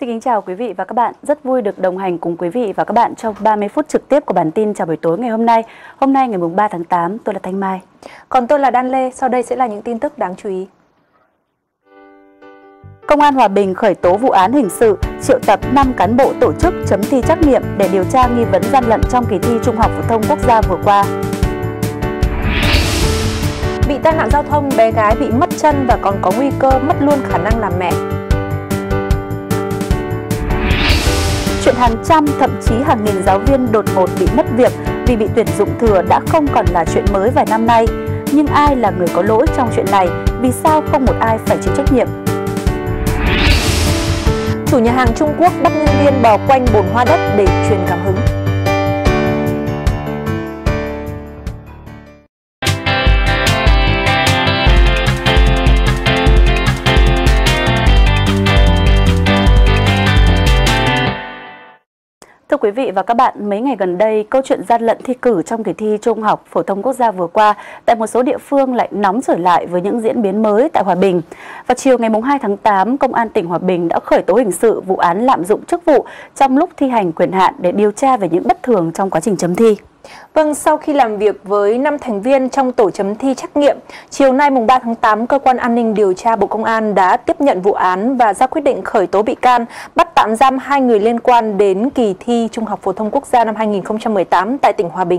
Xin kính chào quý vị và các bạn. Rất vui được đồng hành cùng quý vị và các bạn trong 30 phút trực tiếp của bản tin chào buổi tối ngày hôm nay. Hôm nay ngày 3 tháng 8, tôi là Thanh Mai. Còn tôi là Đan Lê. Sau đây sẽ là những tin tức đáng chú ý. Công an Hòa Bình khởi tố vụ án hình sự, triệu tập 5 cán bộ tổ chức chấm thi trắc nghiệm để điều tra nghi vấn gian lận trong kỳ thi Trung học phổ thông quốc gia vừa qua. Bị tai nạn giao thông, bé gái bị mất chân và còn có nguy cơ mất luôn khả năng làm mẹ. Chuyện hàng trăm, thậm chí hàng nghìn giáo viên đột ngột bị mất việc vì bị tuyển dụng thừa đã không còn là chuyện mới vài năm nay. Nhưng ai là người có lỗi trong chuyện này? Vì sao không một ai phải chịu trách nhiệm? Chủ nhà hàng Trung Quốc bắt nhân viên bò quanh bồn hoa đất để truyền cảm hứng. Thưa quý vị và các bạn, mấy ngày gần đây, câu chuyện gian lận thi cử trong kỳ thi Trung học phổ thông quốc gia vừa qua tại một số địa phương lại nóng trở lại với những diễn biến mới tại Hòa Bình. Vào chiều ngày 2 tháng 8, Công an tỉnh Hòa Bình đã khởi tố hình sự vụ án lạm dụng chức vụ trong lúc thi hành quyền hạn để điều tra về những bất thường trong quá trình chấm thi. Vâng, sau khi làm việc với 5 thành viên trong tổ chấm thi trắc nghiệm, chiều nay 3 tháng 8, Cơ quan An ninh Điều tra Bộ Công an đã tiếp nhận vụ án và ra quyết định khởi tố bị can, bắt tạm giam 2 người liên quan đến kỳ thi Trung học phổ thông quốc gia năm 2018 tại tỉnh Hòa Bình.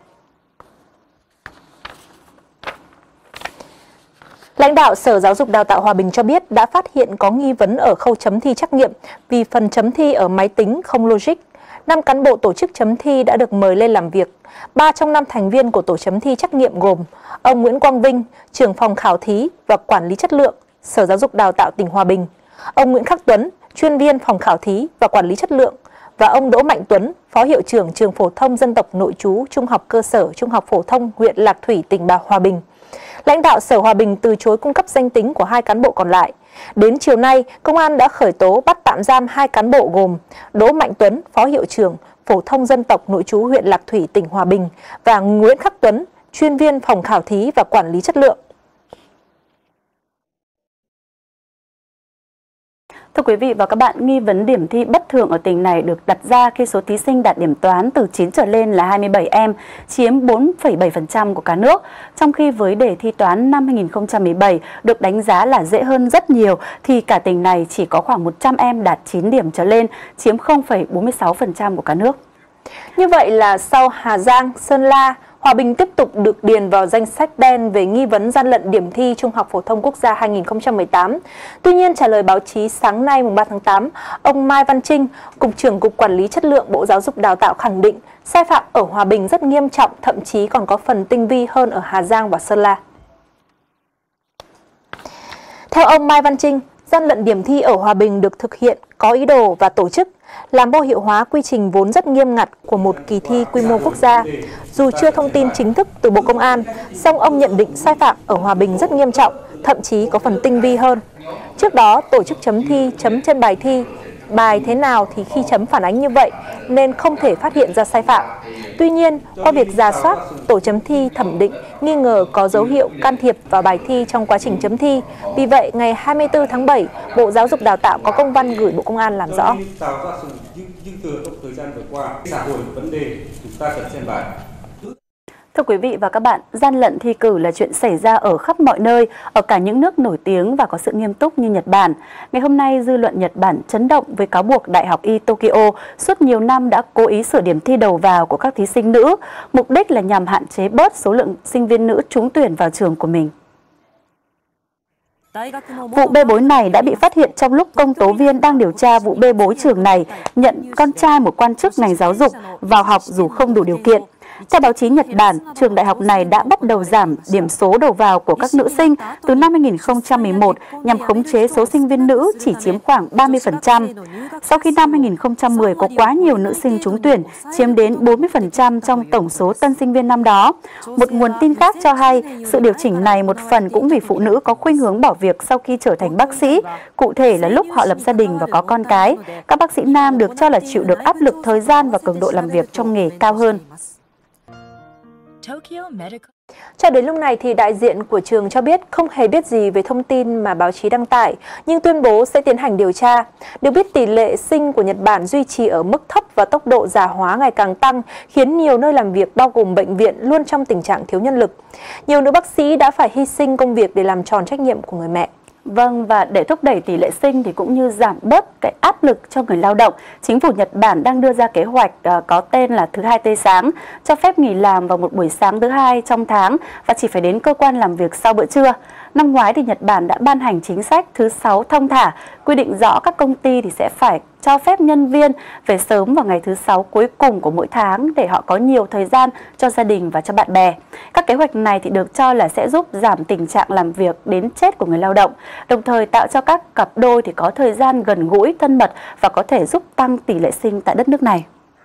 Lãnh đạo Sở Giáo dục Đào tạo Hòa Bình cho biết đã phát hiện có nghi vấn ở khâu chấm thi trắc nghiệm vì phần chấm thi ở máy tính không logic. 5 cán bộ tổ chức chấm thi đã được mời lên làm việc. 3 trong 5 thành viên của tổ chấm thi trắc nghiệm gồm ông Nguyễn Quang Vinh, trưởng phòng khảo thí và quản lý chất lượng, Sở Giáo dục Đào tạo tỉnh Hòa Bình, ông Nguyễn Khắc Tuấn, chuyên viên phòng khảo thí và quản lý chất lượng, và ông Đỗ Mạnh Tuấn, phó hiệu trưởng trường phổ thông dân tộc nội trú Trung học cơ sở Trung học phổ thông huyện Lạc Thủy, tỉnh Hòa Bình. Lãnh đạo Sở Hòa Bình từ chối cung cấp danh tính của 2 cán bộ còn lại. Đến chiều nay, Công an đã khởi tố bắt tạm giam 2 cán bộ gồm Đỗ Mạnh Tuấn, phó hiệu trưởng phổ thông dân tộc nội trú huyện Lạc Thủy, tỉnh Hòa Bình, và Nguyễn Khắc Tuấn, chuyên viên phòng khảo thí và quản lý chất lượng. Thưa quý vị và các bạn, nghi vấn điểm thi bất thường ở tỉnh này được đặt ra khi số thí sinh đạt điểm toán từ 9 trở lên là 27 em, chiếm 4,7% của cả nước. Trong khi với đề thi toán năm 2017 được đánh giá là dễ hơn rất nhiều, thì cả tỉnh này chỉ có khoảng 100 em đạt 9 điểm trở lên, chiếm 0,46% của cả nước. Như vậy là sau Hà Giang, Sơn La, Hòa Bình tiếp tục được điền vào danh sách đen về nghi vấn gian lận điểm thi Trung học phổ thông quốc gia 2018. Tuy nhiên, trả lời báo chí sáng nay 3 tháng 8, ông Mai Văn Trinh, Cục trưởng Cục Quản lý Chất lượng Bộ Giáo dục Đào tạo khẳng định sai phạm ở Hòa Bình rất nghiêm trọng, thậm chí còn có phần tinh vi hơn ở Hà Giang và Sơn La. Theo ông Mai Văn Trinh, gian lận điểm thi ở Hòa Bình được thực hiện có ý đồ và tổ chức, làm vô hiệu hóa quy trình vốn rất nghiêm ngặt của một kỳ thi quy mô quốc gia. Dù chưa thông tin chính thức từ Bộ Công an, song ông nhận định sai phạm ở Hòa Bình rất nghiêm trọng, thậm chí có phần tinh vi hơn. Trước đó, tổ chức chấm thi chấm trên bài thi, bài thế nào thì khi chấm phản ánh như vậy nên không thể phát hiện ra sai phạm. Tuy nhiên, qua việc rà soát, tổ chấm thi thẩm định nghi ngờ có dấu hiệu can thiệp vào bài thi trong quá trình chấm thi. Vì vậy, ngày 24 tháng 7, Bộ Giáo dục Đào tạo có công văn gửi Bộ Công an làm rõ. Thưa quý vị và các bạn, gian lận thi cử là chuyện xảy ra ở khắp mọi nơi, ở cả những nước nổi tiếng và có sự nghiêm túc như Nhật Bản. Ngày hôm nay, dư luận Nhật Bản chấn động với cáo buộc Đại học Y Tokyo suốt nhiều năm đã cố ý sửa điểm thi đầu vào của các thí sinh nữ, mục đích là nhằm hạn chế bớt số lượng sinh viên nữ trúng tuyển vào trường của mình. Vụ bê bối này đã bị phát hiện trong lúc công tố viên đang điều tra vụ bê bối trường này nhận con trai một quan chức ngành giáo dục vào học dù không đủ điều kiện. Theo báo chí Nhật Bản, trường đại học này đã bắt đầu giảm điểm số đầu vào của các nữ sinh từ năm 2011 nhằm khống chế số sinh viên nữ chỉ chiếm khoảng 30%. Sau khi năm 2010 có quá nhiều nữ sinh trúng tuyển, chiếm đến 40% trong tổng số tân sinh viên năm đó. Một nguồn tin khác cho hay, sự điều chỉnh này một phần cũng vì phụ nữ có khuynh hướng bỏ việc sau khi trở thành bác sĩ, cụ thể là lúc họ lập gia đình và có con cái. Các bác sĩ nam được cho là chịu được áp lực thời gian và cường độ làm việc trong nghề cao hơn. Cho đến lúc này thì đại diện của trường cho biết không hề biết gì về thông tin mà báo chí đăng tải, nhưng tuyên bố sẽ tiến hành điều tra. Được biết tỷ lệ sinh của Nhật Bản duy trì ở mức thấp và tốc độ già hóa ngày càng tăng, khiến nhiều nơi làm việc bao gồm bệnh viện luôn trong tình trạng thiếu nhân lực. Nhiều nữ bác sĩ đã phải hy sinh công việc để làm tròn trách nhiệm của người mẹ. Vâng, và để thúc đẩy tỷ lệ sinh thì cũng như giảm bớt cái áp lực cho người lao động, chính phủ Nhật Bản đang đưa ra kế hoạch có tên là thứ hai tươi sáng, cho phép nghỉ làm vào một buổi sáng thứ hai trong tháng và chỉ phải đến cơ quan làm việc sau bữa trưa. Năm ngoái thì Nhật Bản đã ban hành chính sách thứ 6 thong thả, quy định rõ các công ty thì sẽ phải cho phép nhân viên về sớm vào ngày thứ 6 cuối cùng của mỗi tháng để họ có nhiều thời gian cho gia đình và cho bạn bè. Các kế hoạch này thì được cho là sẽ giúp giảm tình trạng làm việc đến chết của người lao động, đồng thời tạo cho các cặp đôi thì có thời gian gần gũi, thân mật và có thể giúp tăng tỷ lệ sinh tại đất nước này.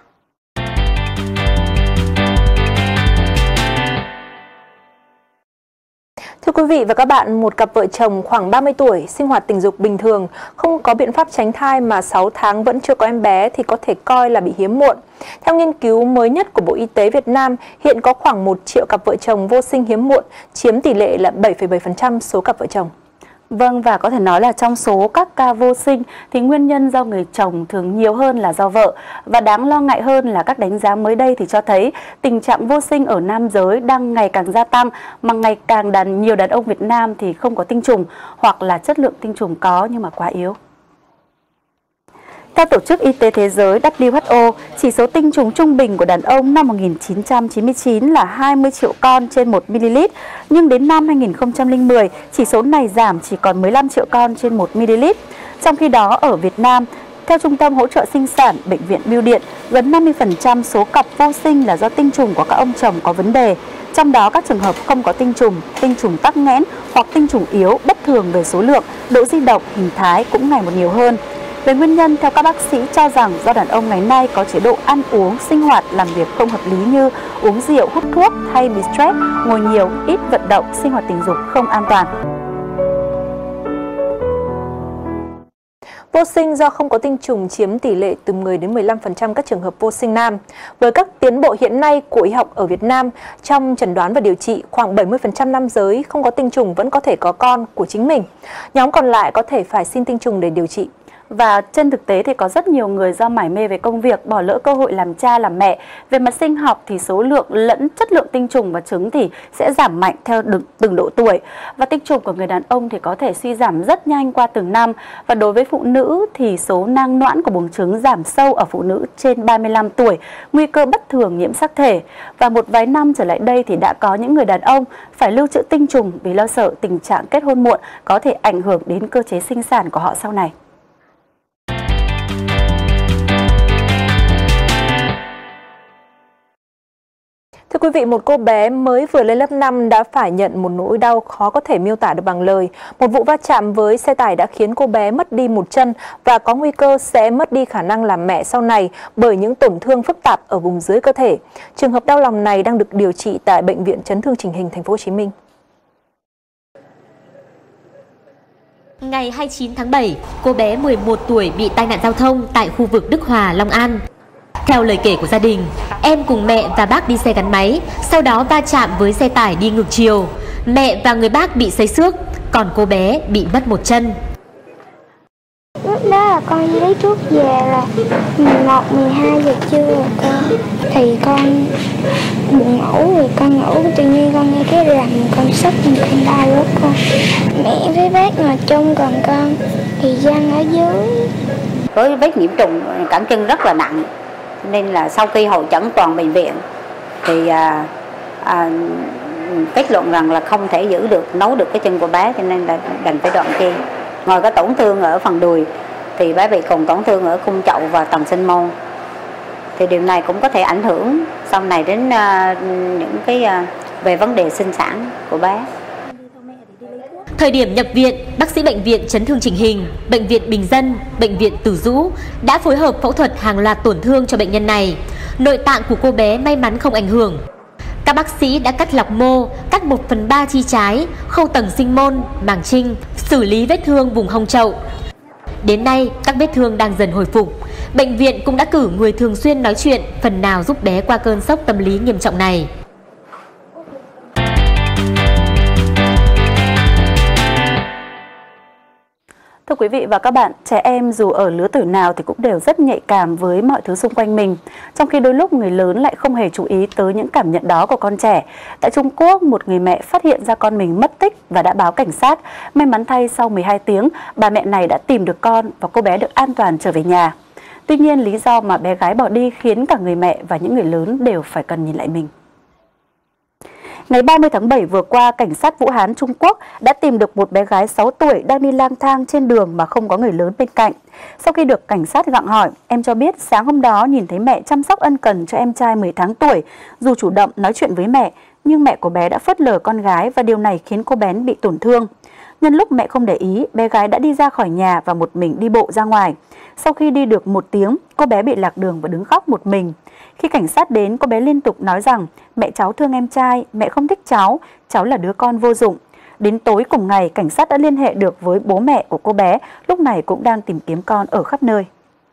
Thưa quý vị và các bạn, một cặp vợ chồng khoảng 30 tuổi, sinh hoạt tình dục bình thường, không có biện pháp tránh thai mà 6 tháng vẫn chưa có em bé thì có thể coi là bị hiếm muộn. Theo nghiên cứu mới nhất của Bộ Y tế Việt Nam, hiện có khoảng 1 triệu cặp vợ chồng vô sinh hiếm muộn, chiếm tỷ lệ là 7,7% số cặp vợ chồng. Vâng, và có thể nói là trong số các ca vô sinh thì nguyên nhân do người chồng thường nhiều hơn là do vợ. Và đáng lo ngại hơn là các đánh giá mới đây thì cho thấy tình trạng vô sinh ở nam giới đang ngày càng gia tăng, mà ngày càng nhiều đàn ông Việt Nam thì không có tinh trùng hoặc là chất lượng tinh trùng có nhưng mà quá yếu. Theo Tổ chức Y tế Thế giới WHO, chỉ số tinh trùng trung bình của đàn ông năm 1999 là 20 triệu con trên 1 ml, nhưng đến năm 2010, chỉ số này giảm chỉ còn 15 triệu con trên 1 ml. Trong khi đó, ở Việt Nam, theo Trung tâm Hỗ trợ Sinh sản Bệnh viện Bưu điện, gần 50% số cặp vô sinh là do tinh trùng của các ông chồng có vấn đề. Trong đó, các trường hợp không có tinh trùng tắc nghẽn hoặc tinh trùng yếu, bất thường về số lượng, độ di động, hình thái cũng ngày một nhiều hơn. Về nguyên nhân, theo các bác sĩ cho rằng do đàn ông ngày nay có chế độ ăn uống, sinh hoạt, làm việc không hợp lý như uống rượu, hút thuốc hay bị stress, ngồi nhiều, ít vận động, sinh hoạt tình dục không an toàn. Vô sinh do không có tinh trùng chiếm tỷ lệ từ 10 đến 15% các trường hợp vô sinh nam. Với các tiến bộ hiện nay của y học ở Việt Nam, trong chẩn đoán và điều trị, khoảng 70% nam giới không có tinh trùng vẫn có thể có con của chính mình. Nhóm còn lại có thể phải xin tinh trùng để điều trị. Và trên thực tế thì có rất nhiều người do mải mê về công việc bỏ lỡ cơ hội làm cha làm mẹ. Về mặt sinh học thì số lượng lẫn chất lượng tinh trùng và trứng thì sẽ giảm mạnh theo từng độ tuổi. Và tinh trùng của người đàn ông thì có thể suy giảm rất nhanh qua từng năm. Và đối với phụ nữ thì số nang noãn của buồng trứng giảm sâu ở phụ nữ trên 35 tuổi, nguy cơ bất thường nhiễm sắc thể. Và một vài năm trở lại đây thì đã có những người đàn ông phải lưu trữ tinh trùng vì lo sợ tình trạng kết hôn muộn có thể ảnh hưởng đến cơ chế sinh sản của họ sau này. Thưa quý vị, một cô bé mới vừa lên lớp 5 đã phải nhận một nỗi đau khó có thể miêu tả được bằng lời. Một vụ va chạm với xe tải đã khiến cô bé mất đi một chân và có nguy cơ sẽ mất đi khả năng làm mẹ sau này bởi những tổn thương phức tạp ở vùng dưới cơ thể. Trường hợp đau lòng này đang được điều trị tại Bệnh viện Chấn thương Chỉnh hình Thành phố Hồ Chí Minh. Ngày 29 tháng 7, cô bé 11 tuổi bị tai nạn giao thông tại khu vực Đức Hòa, Long An. Theo lời kể của gia đình, em cùng mẹ và bác đi xe gắn máy, sau đó va chạm với xe tải đi ngược chiều. Mẹ và người bác bị xây xước, còn cô bé bị mất một chân. Lúc đó là con lấy thuốc về là 11, 12 giờ trưa rồi con. Thì con buồn ngủ rồi con ngủ, tự nhiên con nghe cái rầm, con sốc, con đau quá con. Mẹ với bác ngồi chung còn con thì Giang ở dưới. Với vết nhiễm trùng cẳng chân rất là nặng, nên là sau khi hội chẩn toàn bệnh viện thì kết luận rằng là không thể giữ được, nấu được cái chân của bé, cho nên là đành phải đoạn chi. Ngoài cái tổn thương ở phần đùi thì bé bị cùng tổn thương ở khung chậu và tầng sinh môn. Thì điều này cũng có thể ảnh hưởng sau này đến những cái về vấn đề sinh sản của bé. Thời điểm nhập viện, bác sĩ Bệnh viện Chấn thương Chỉnh hình, Bệnh viện Bình Dân, Bệnh viện Từ Dũ đã phối hợp phẫu thuật hàng loạt tổn thương cho bệnh nhân này. Nội tạng của cô bé may mắn không ảnh hưởng. Các bác sĩ đã cắt lọc mô, cắt 1/3 chi trái, khâu tầng sinh môn, màng trinh, xử lý vết thương vùng hông chậu. Đến nay, các vết thương đang dần hồi phục. Bệnh viện cũng đã cử người thường xuyên nói chuyện, phần nào giúp bé qua cơn sốc tâm lý nghiêm trọng này. Thưa quý vị và các bạn, trẻ em dù ở lứa tuổi nào thì cũng đều rất nhạy cảm với mọi thứ xung quanh mình. Trong khi đôi lúc người lớn lại không hề chú ý tới những cảm nhận đó của con trẻ. Tại Trung Quốc, một người mẹ phát hiện ra con mình mất tích và đã báo cảnh sát. May mắn thay sau 12 tiếng, bà mẹ này đã tìm được con và cô bé được an toàn trở về nhà. Tuy nhiên, lý do mà bé gái bỏ đi khiến cả người mẹ và những người lớn đều phải cần nhìn lại mình. Ngày 30 tháng 7 vừa qua, cảnh sát Vũ Hán, Trung Quốc đã tìm được một bé gái 6 tuổi đang đi lang thang trên đường mà không có người lớn bên cạnh. Sau khi được cảnh sát gặng hỏi, em cho biết sáng hôm đó nhìn thấy mẹ chăm sóc ân cần cho em trai 10 tháng tuổi. Dù chủ động nói chuyện với mẹ, nhưng mẹ của bé đã phớt lờ con gái và điều này khiến cô bé bị tổn thương. Nhân lúc mẹ không để ý, bé gái đã đi ra khỏi nhà và một mình đi bộ ra ngoài. Sau khi đi được 1 tiếng, cô bé bị lạc đường và đứng khóc một mình. Khi cảnh sát đến, cô bé liên tục nói rằng mẹ cháu thương em trai, mẹ không thích cháu là đứa con vô dụng. Đến tối cùng ngày, cảnh sát đã liên hệ được với bố mẹ của cô bé, lúc này cũng đang tìm kiếm con ở khắp nơi.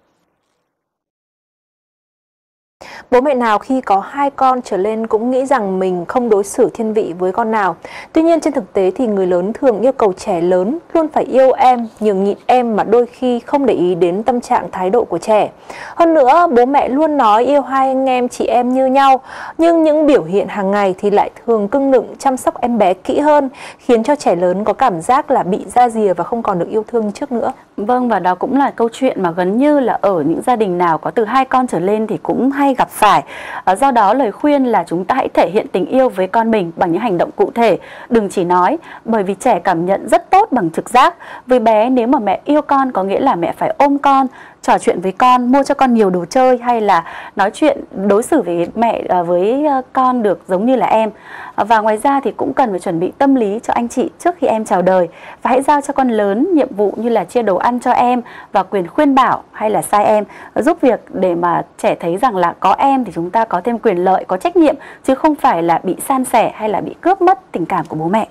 Bố mẹ nào khi có 2 con trở lên cũng nghĩ rằng mình không đối xử thiên vị với con nào. Tuy nhiên trên thực tế thì người lớn thường yêu cầu trẻ lớn luôn phải yêu em, nhường nhịn em mà đôi khi không để ý đến tâm trạng thái độ của trẻ. Hơn nữa, bố mẹ luôn nói yêu 2 anh em chị em như nhau, nhưng những biểu hiện hàng ngày thì lại thường cưng nựng chăm sóc em bé kỹ hơn, khiến cho trẻ lớn có cảm giác là bị ra rìa và không còn được yêu thương như trước nữa. Vâng, và đó cũng là câu chuyện mà gần như là ở những gia đình nào có từ 2 con trở lên thì cũng hay gặp phải. Do đó lời khuyên là chúng ta hãy thể hiện tình yêu với con mình bằng những hành động cụ thể, đừng chỉ nói, bởi vì trẻ cảm nhận rất tốt bằng trực giác. Với bé, nếu mà mẹ yêu con có nghĩa là mẹ phải ôm con, trò chuyện với con, mua cho con nhiều đồ chơi hay là nói chuyện đối xử với mẹ với con được giống như là em. Và ngoài ra thì cũng cần phải chuẩn bị tâm lý cho anh chị trước khi em chào đời. Và hãy giao cho con lớn nhiệm vụ như là chia đồ ăn cho em và quyền khuyên bảo hay là sai em, giúp việc để mà trẻ thấy rằng là có em thì chúng ta có thêm quyền lợi, có trách nhiệm, chứ không phải là bị san sẻ hay là bị cướp mất tình cảm của bố mẹ.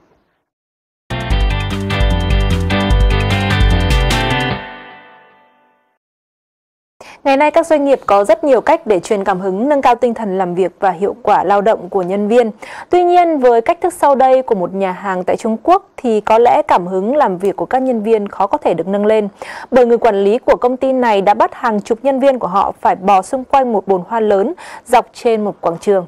Ngày nay các doanh nghiệp có rất nhiều cách để truyền cảm hứng, nâng cao tinh thần làm việc và hiệu quả lao động của nhân viên. Tuy nhiên, với cách thức sau đây của một nhà hàng tại Trung Quốc thì có lẽ cảm hứng làm việc của các nhân viên khó có thể được nâng lên. Bởi người quản lý của công ty này đã bắt hàng chục nhân viên của họ phải bò xung quanh một bồn hoa lớn dọc trên một quảng trường.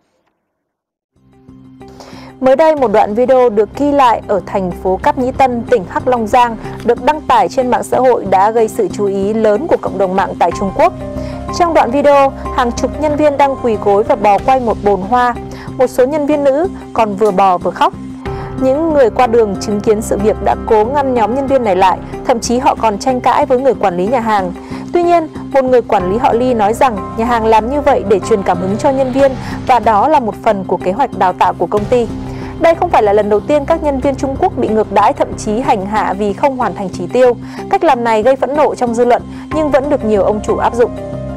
Mới đây, một đoạn video được ghi lại ở thành phố Cáp Nhĩ Tân, tỉnh Hắc Long Giang được đăng tải trên mạng xã hội đã gây sự chú ý lớn của cộng đồng mạng tại Trung Quốc. Trong đoạn video, hàng chục nhân viên đang quỳ gối và bò quanh một bồn hoa. Một số nhân viên nữ còn vừa bò vừa khóc. Những người qua đường chứng kiến sự việc đã cố ngăn nhóm nhân viên này lại, thậm chí họ còn tranh cãi với người quản lý nhà hàng. Tuy nhiên, một người quản lý họ Ly nói rằng nhà hàng làm như vậy để truyền cảm hứng cho nhân viên và đó là một phần của kế hoạch đào tạo của công ty. Đây không phải là lần đầu tiên các nhân viên Trung Quốc bị ngược đãi, thậm chí hành hạ vì không hoàn thành chỉ tiêu. Cách làm này gây phẫn nộ trong dư luận nhưng vẫn được nhiều ông chủ áp dụng.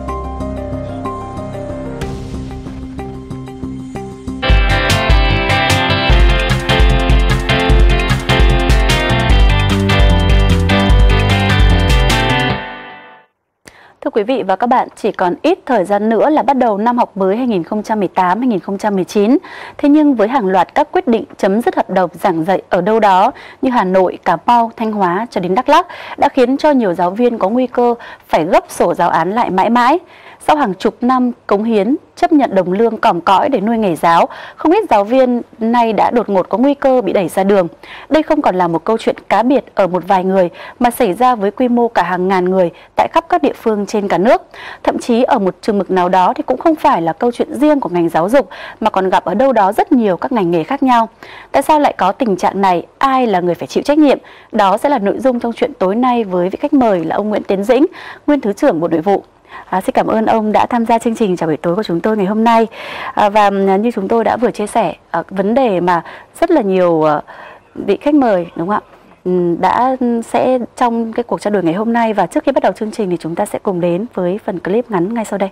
Thưa quý vị và các bạn, chỉ còn ít thời gian nữa là bắt đầu năm học mới 2018-2019. Thế nhưng với hàng loạt các quyết định chấm dứt hợp đồng giảng dạy ở đâu đó như Hà Nội, Cà Mau, Thanh Hóa cho đến Đắk Lắk đã khiến cho nhiều giáo viên có nguy cơ phải gấp sổ giáo án lại mãi mãi. Sau hàng chục năm cống hiến, chấp nhận đồng lương còm cõi để nuôi nghề giáo, không ít giáo viên nay đã đột ngột có nguy cơ bị đẩy ra đường. Đây không còn là một câu chuyện cá biệt ở một vài người mà xảy ra với quy mô cả hàng ngàn người tại khắp các địa phương trên cả nước. Thậm chí ở một chừng mực nào đó thì cũng không phải là câu chuyện riêng của ngành giáo dục mà còn gặp ở đâu đó rất nhiều các ngành nghề khác nhau. Tại sao lại có tình trạng này? Ai là người phải chịu trách nhiệm? Đó sẽ là nội dung trong chuyện tối nay với vị khách mời là ông Nguyễn Tiến Dĩnh, nguyên Thứ trưởng Bộ Nội vụ. Xin cảm ơn ông đã tham gia chương trình chào buổi tối của chúng tôi ngày hôm nay. Và như chúng tôi đã vừa chia sẻ, vấn đề mà rất là nhiều vị khách mời đúng không ạ, sẽ trong cái cuộc trao đổi ngày hôm nay. Và trước khi bắt đầu chương trình thì chúng ta sẽ cùng đến với phần clip ngắn ngay sau đây.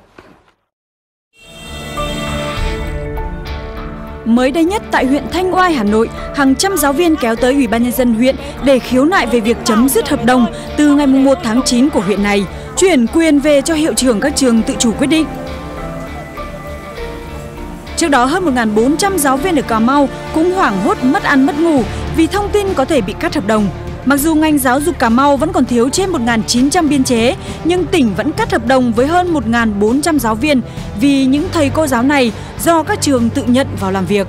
Mới đây nhất tại huyện Thanh Oai, Hà Nội, hàng trăm giáo viên kéo tới Ủy ban Nhân dân huyện để khiếu nại về việc chấm dứt hợp đồng từ ngày 1 tháng 9 của huyện này, chuyển quyền về cho hiệu trưởng các trường tự chủ quyết định. Trước đó, hơn 1.400 giáo viên ở Cà Mau cũng hoảng hốt mất ăn mất ngủ vì thông tin có thể bị cắt hợp đồng. Mặc dù ngành giáo dục Cà Mau vẫn còn thiếu trên 1.900 biên chế, nhưng tỉnh vẫn cắt hợp đồng với hơn 1.400 giáo viên vì những thầy cô giáo này do các trường tự nhận vào làm việc.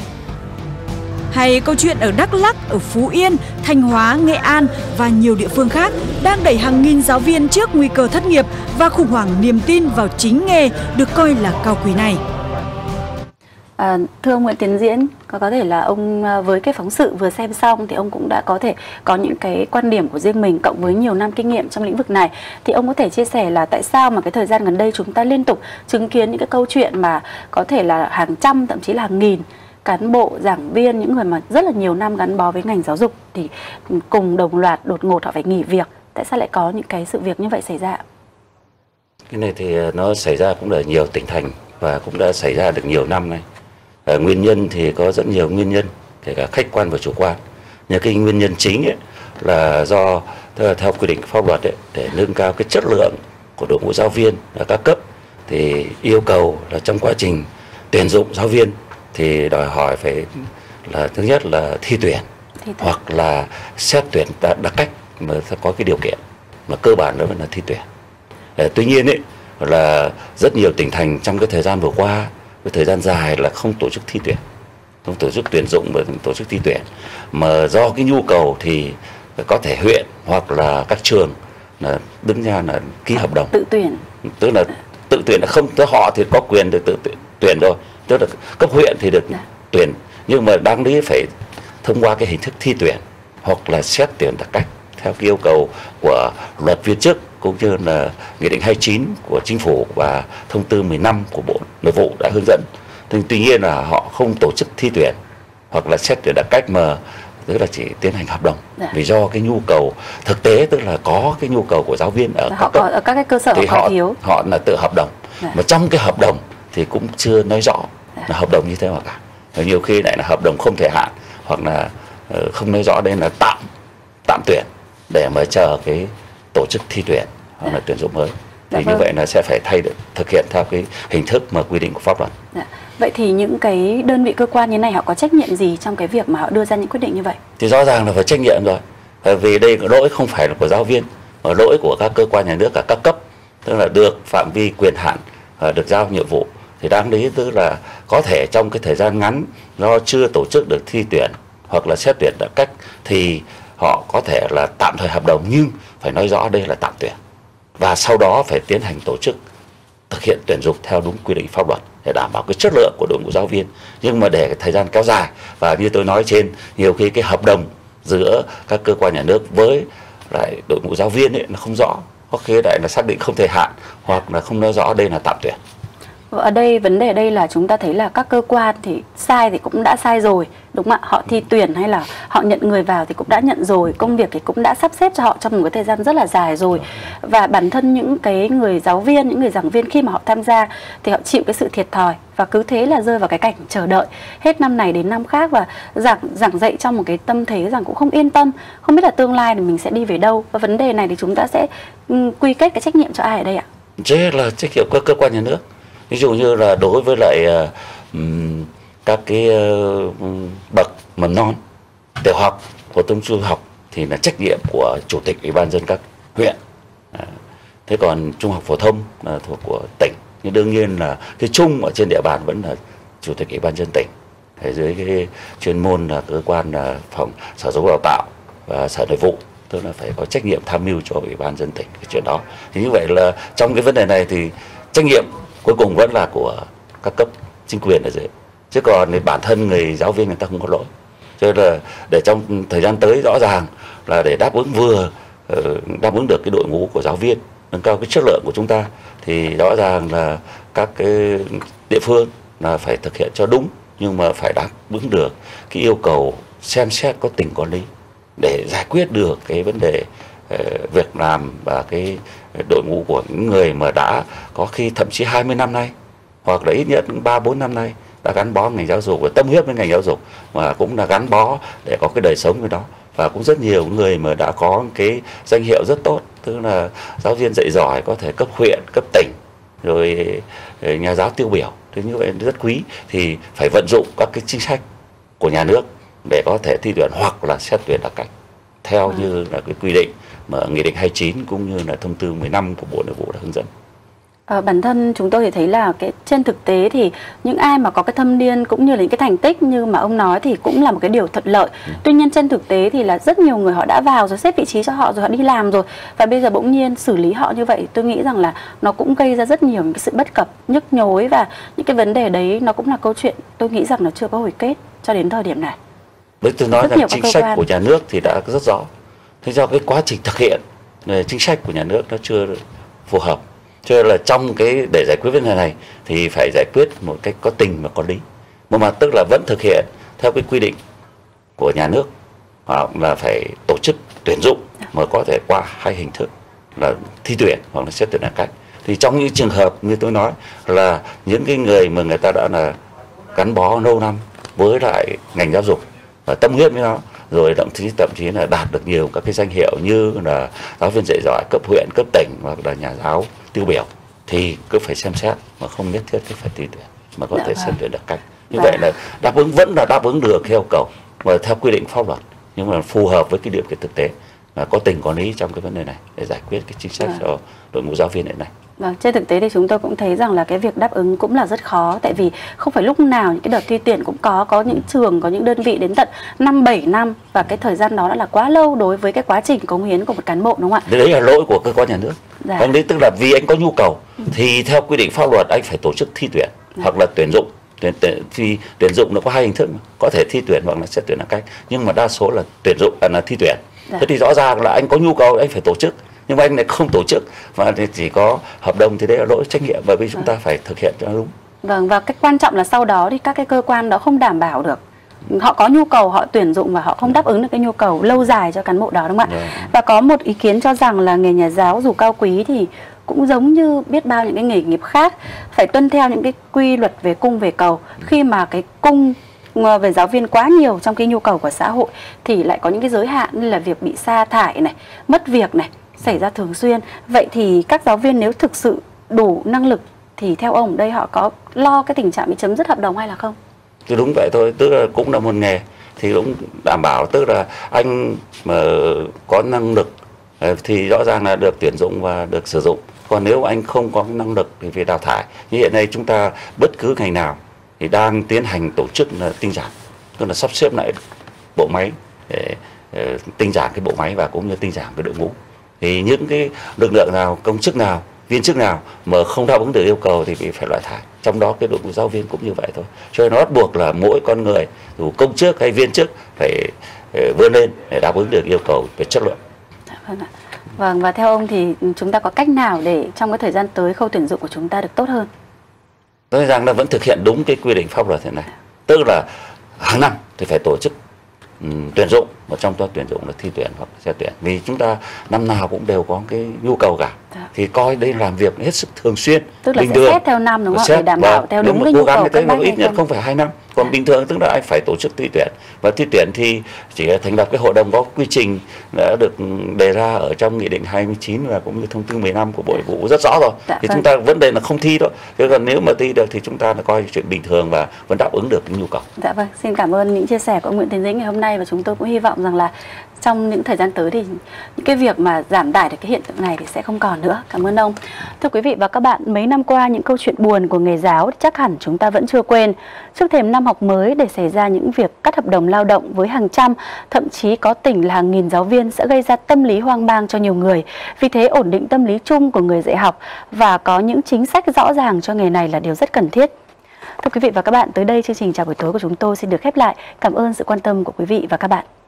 Hay câu chuyện ở Đắk Lắk, ở Phú Yên, Thanh Hóa, Nghệ An và nhiều địa phương khác đang đẩy hàng nghìn giáo viên trước nguy cơ thất nghiệp và khủng hoảng niềm tin vào chính nghề được coi là cao quý này. Thưa ông Nguyễn Tiến Diễn, có thể là ông với cái phóng sự vừa xem xong thì ông cũng đã có thể có những cái quan điểm của riêng mình cộng với nhiều năm kinh nghiệm trong lĩnh vực này. Thì ông có thể chia sẻ là tại sao mà cái thời gian gần đây chúng ta liên tục chứng kiến những cái câu chuyện mà có thể là hàng trăm thậm chí là hàng nghìn cán bộ, giảng viên, những người mà rất là nhiều năm gắn bó với ngành giáo dục thì cùng đồng loạt đột ngột họ phải nghỉ việc. Tại sao lại có những cái sự việc như vậy xảy ra? Cái này thì nó xảy ra cũng ở nhiều tỉnh thành và cũng đã xảy ra được nhiều năm nay. Nguyên nhân thì có rất nhiều nguyên nhân, kể cả khách quan và chủ quan. Nhưng cái nguyên nhân chính ấy là do theo quy định pháp luật ấy, để nâng cao cái chất lượng của đội ngũ giáo viên ở các cấp thì yêu cầu là trong quá trình tuyển dụng giáo viên thì đòi hỏi phải là thứ nhất là thi tuyển hoặc là xét tuyển đặc cách mà có cái điều kiện, mà cơ bản đó vẫn là thi tuyển. Tuy nhiên ấy là rất nhiều tỉnh thành trong cái thời gian vừa qua, cái thời gian dài là không tổ chức thi tuyển, không tổ chức tuyển dụng và tổ chức thi tuyển, mà do cái nhu cầu thì có thể huyện hoặc là các trường là đứng ra là ký hợp đồng tự tuyển, tức là tự tuyển là không, tới họ thì có quyền được tự tuyển rồi, tức là cấp huyện thì được tuyển, nhưng mà đáng lý phải thông qua cái hình thức thi tuyển hoặc là xét tuyển đặc cách theo cái yêu cầu của luật viên chức cũng như là nghị định 29 của chính phủ và thông tư 15 của Bộ Nội vụ đã hướng dẫn. Tuy nhiên là họ không tổ chức thi tuyển hoặc là xét tuyển đặc cách mà tức là chỉ tiến hành hợp đồng. Vì do cái nhu cầu thực tế, tức là có cái nhu cầu của giáo viên ở các cái cơ sở thì họ thiếu, họ là tự hợp đồng. Mà trong cái hợp đồng thì cũng chưa nói rõ là hợp đồng như thế nào cả. Nhiều khi lại là hợp đồng không thời hạn hoặc là không nói rõ đây là tạm tuyển để mà chờ cái tổ chức thi tuyển hoặc là tuyển dụng mới. Thì như vậy là sẽ phải thực hiện theo cái hình thức mà quy định của pháp luật. Vậy thì những cái đơn vị cơ quan như này họ có trách nhiệm gì trong cái việc mà họ đưa ra những quyết định như vậy? Thì rõ ràng là phải trách nhiệm rồi. Vì đây lỗi không phải là của giáo viên, mà lỗi của các cơ quan nhà nước cả các cấp, tức là được phạm vi quyền hạn được giao nhiệm vụ thì đáng lý tức là có thể trong cái thời gian ngắn do chưa tổ chức được thi tuyển hoặc là xét tuyển đặc cách thì họ có thể là tạm thời hợp đồng, nhưng phải nói rõ đây là tạm tuyển và sau đó phải tiến hành tổ chức thực hiện tuyển dụng theo đúng quy định pháp luật để đảm bảo cái chất lượng của đội ngũ giáo viên. Nhưng mà để cái thời gian kéo dài và như tôi nói trên, nhiều khi cái hợp đồng giữa các cơ quan nhà nước với lại đội ngũ giáo viên ấy nó không rõ, có khi lại là xác định không thời hạn hoặc là không nói rõ đây là tạm tuyển. Ở đây vấn đề ở đây là chúng ta thấy là các cơ quan thì sai thì cũng đã sai rồi, đúng không ạ? Họ thi tuyển hay là họ nhận người vào thì cũng đã nhận rồi, công việc thì cũng đã sắp xếp cho họ trong một cái thời gian rất là dài rồi. Và bản thân những cái người giáo viên, những người giảng viên khi mà họ tham gia thì họ chịu cái sự thiệt thòi và cứ thế là rơi vào cái cảnh chờ đợi hết năm này đến năm khác và giảng dạy trong một cái tâm thế rằng cũng không yên tâm, không biết là tương lai thì mình sẽ đi về đâu. Và vấn đề này thì chúng ta sẽ quy kết cái trách nhiệm cho ai ở đây ạ? Thế là trách nhiệm của cơ quan nhà nước. Ví dụ như là đối với lại các cái bậc mầm non, tiểu học, phổ thông trung học thì là trách nhiệm của chủ tịch ủy ban dân các huyện. Thế còn trung học phổ thông là thuộc của tỉnh. Nhưng đương nhiên là cái chung ở trên địa bàn vẫn là chủ tịch ủy ban dân tỉnh. Ở dưới cái chuyên môn là cơ quan là phòng Sở Giáo dục Đào tạo và Sở Nội vụ, tức là phải có trách nhiệm tham mưu cho ủy ban dân tỉnh cái chuyện đó. Thì như vậy là trong cái vấn đề này thì trách nhiệm cuối cùng vẫn là của các cấp chính quyền ở dưới, chứ còn thì bản thân người giáo viên người ta không có lỗi. Cho nên là để trong thời gian tới rõ ràng là để đáp ứng được cái đội ngũ của giáo viên, nâng cao cái chất lượng của chúng ta thì rõ ràng là các cái địa phương là phải thực hiện cho đúng, nhưng mà phải đáp ứng được cái yêu cầu xem xét có tình có lý để giải quyết được cái vấn đề việc làm và cái đội ngũ của những người mà đã có khi thậm chí 20 năm nay hoặc là ít nhất 3-4 năm nay đã gắn bó ngành giáo dục và tâm huyết với ngành giáo dục, mà cũng là gắn bó để có cái đời sống với đó. Và cũng rất nhiều người mà đã có cái danh hiệu rất tốt, tức là giáo viên dạy giỏi có thể cấp huyện, cấp tỉnh, rồi nhà giáo tiêu biểu, thế như vậy rất quý. Thì phải vận dụng các cái chính sách của nhà nước để có thể thi tuyển hoặc là xét tuyển đặc cách theo như là cái quy định mà Nghị định 29 cũng như là thông tư 15 của Bộ Nội vụ đã hướng dẫn. Bản thân chúng tôi thì thấy là trên thực tế thì những ai mà có cái thâm niên cũng như là những cái thành tích như mà ông nói thì cũng là một cái điều thuận lợi. Tuy nhiên trên thực tế thì là rất nhiều người họ đã vào rồi, xếp vị trí cho họ rồi, họ đi làm rồi, và bây giờ bỗng nhiên xử lý họ như vậy, tôi nghĩ rằng là nó cũng gây ra rất nhiều những cái sự bất cập, nhức nhối, và những cái vấn đề đấy nó cũng là câu chuyện tôi nghĩ rằng nó chưa có hồi kết cho đến thời điểm này. Đấy, tôi nói rằng chính sách của nhà nước thì đã rất rõ. Thế do cái quá trình thực hiện chính sách của nhà nước nó chưa phù hợp. Cho nên là trong cái để giải quyết vấn đề này thì phải giải quyết một cách có tình và có lý. Mà tức là vẫn thực hiện theo cái quy định của nhà nước, hoặc là phải tổ chức tuyển dụng mà có thể qua hai hình thức là thi tuyển hoặc là xét tuyển đặc cách. Thì trong những trường hợp như tôi nói là những cái người mà người ta đã là gắn bó lâu năm với lại ngành giáo dục và tâm huyết với nó, rồi thậm chí là đạt được nhiều các cái danh hiệu như là giáo viên dạy giỏi cấp huyện, cấp tỉnh hoặc là nhà giáo tiêu biểu, thì cứ phải xem xét mà không nhất thiết cứ phải thi tuyển mà có thể xét tuyển đặc cách. Như vậy là vẫn là đáp ứng được yêu cầu và theo quy định pháp luật, nhưng mà phù hợp với cái điều kiện thực tế, là có tình có lý trong cái vấn đề này để giải quyết cái chính sách cho đội ngũ giáo viên hiện nay. Vâng, trên thực tế thì chúng tôi cũng thấy rằng là cái việc đáp ứng cũng là rất khó, tại vì không phải lúc nào những cái đợt thi tuyển cũng có những trường, có những đơn vị đến tận 5-7 năm, và cái thời gian đó đã là quá lâu đối với cái quá trình cống hiến của một cán bộ, đúng không ạ? Đấy là lỗi của cơ quan nhà nước. Anh đấy tức là vì anh có nhu cầu thì theo quy định pháp luật anh phải tổ chức thi tuyển hoặc là tuyển dụng. Tuyển dụng nó có hai hình thức, có thể thi tuyển hoặc là xét tuyển đặc cách, nhưng mà đa số là tuyển dụng là thi tuyển. Thế thì rõ ràng là anh có nhu cầu anh phải tổ chức, nhưng mà anh lại không tổ chức và chỉ có hợp đồng thì đấy là lỗi trách nhiệm, bởi vì chúng ta phải thực hiện cho nó đúng. Vâng, và cái quan trọng là sau đó thì các cái cơ quan đó không đảm bảo được, họ có nhu cầu họ tuyển dụng và họ không đáp ứng được cái nhu cầu lâu dài cho cán bộ đó, đúng không ạ? Và có một ý kiến cho rằng là nghề nhà giáo dù cao quý thì cũng giống như biết bao những cái nghề nghiệp khác, phải tuân theo những cái quy luật về cung về cầu. Khi mà cái cung về giáo viên quá nhiều trong cái nhu cầu của xã hội thì lại có những cái giới hạn, như là việc bị sa thải này, mất việc này xảy ra thường xuyên. Vậy thì các giáo viên nếu thực sự đủ năng lực thì theo ông ở đây họ có lo cái tình trạng bị chấm dứt hợp đồng hay là không? Thì đúng vậy thôi, tức là cũng là một nghề thì cũng đảm bảo, tức là anh mà có năng lực thì rõ ràng là được tuyển dụng và được sử dụng. Còn nếu anh không có năng lực thì phải đào thải. Như hiện nay chúng ta bất cứ ngành nào thì đang tiến hành tổ chức là tinh giản, tức là sắp xếp lại bộ máy để tinh giản cái bộ máy và cũng như tinh giản cái đội ngũ. Thì những cái lực lượng nào, công chức nào, viên chức nào mà không đáp ứng được yêu cầu thì phải loại thải. Trong đó cái đội ngũ giáo viên cũng như vậy thôi. Cho nên nó bắt buộc là mỗi con người, dù công chức hay viên chức phải vươn lên để đáp ứng được yêu cầu về chất lượng. Vâng ạ. Vâng, và theo ông thì chúng ta có cách nào để trong cái thời gian tới khâu tuyển dụng của chúng ta được tốt hơn? Tôi rằng là vẫn thực hiện đúng cái quy định pháp luật hiện nay. Tức là hàng năm thì phải tổ chức tuyển dụng, và trong đó tuyển dụng là thi tuyển hoặc xét tuyển. Vì chúng ta năm nào cũng đều có cái nhu cầu cả. Thì coi đây làm việc hết sức thường xuyên. Tức là sẽ xét theo năm, đúng không? Để đảm bảo theo đúng cái nhu cầu các bác. Ít nhất không phải 2 năm. Còn bình thường tức là anh phải tổ chức thi tuyển. Và thi tuyển thì chỉ thành lập cái hội đồng có quy trình đã được đề ra ở trong Nghị định 29 và cũng như thông tư 15 của Bộ Nội vụ rất rõ rồi. Thì chúng ta vấn đề là không thi thôi. Thế còn nếu mà thi được thì chúng ta là coi chuyện bình thường và vẫn đáp ứng được cái nhu cầu. Dạ vâng, xin cảm ơn những chia sẻ của ông Nguyễn Tiến Dĩnh ngày hôm nay, và chúng tôi cũng hy vọng rằng là trong những thời gian tới thì những cái việc mà giảm tải được cái hiện tượng này thì sẽ không còn nữa. Cảm ơn ông. Thưa quý vị và các bạn, mấy năm qua những câu chuyện buồn của nghề giáo chắc hẳn chúng ta vẫn chưa quên. Trước thềm năm học mới để xảy ra những việc cắt hợp đồng lao động với hàng trăm, thậm chí có tỉnh là hàng nghìn giáo viên sẽ gây ra tâm lý hoang mang cho nhiều người. Vì thế ổn định tâm lý chung của người dạy học và có những chính sách rõ ràng cho nghề này là điều rất cần thiết. Thưa quý vị và các bạn, tới đây chương trình Chào buổi tối của chúng tôi xin được khép lại. Cảm ơn sự quan tâm của quý vị và các bạn.